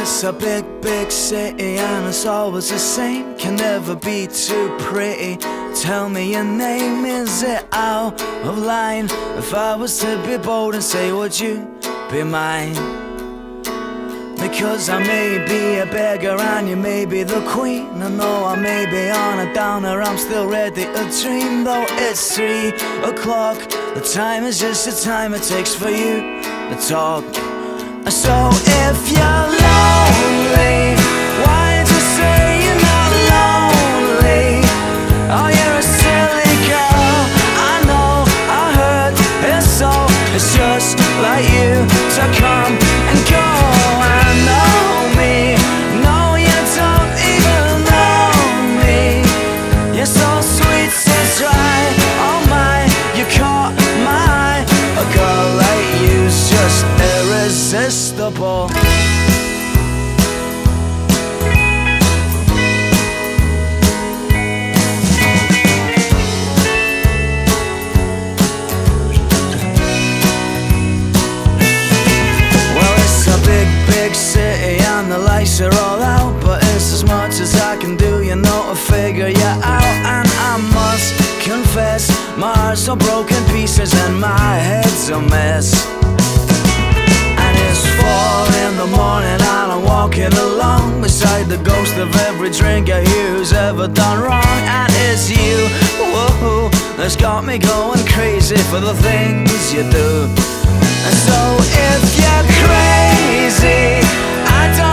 It's a big, big city and it's always the same. Can never be too pretty. Tell me your name, is it out of line? If I was to be bold and say, would you be mine? Because I may be a beggar and you may be the queen. I know I may be on a downer, I'm still ready to dream. Though it's 3 o'clock, the time is just the time it takes for you to talk. So if you're lonely, why don't you say you're not lonely? Oh, you're a silly girl, I know, I heard it's so. It's just like you to come and go. I know me, no, you don't even know me. You're so sweet, so dry, oh my, you caught my eye. A girl like you's just irresistible. Big city and the lights are all out, but it's as much as I can do, you know, to figure you out. And I must confess, my heart's all broken pieces and my head's a mess. And it's 4 in the morning and I'm walking along beside the ghost of every drinker here who's ever done wrong. And it's you, whoa, that's got me going crazy for the things you do. And so if you're crazy, I don't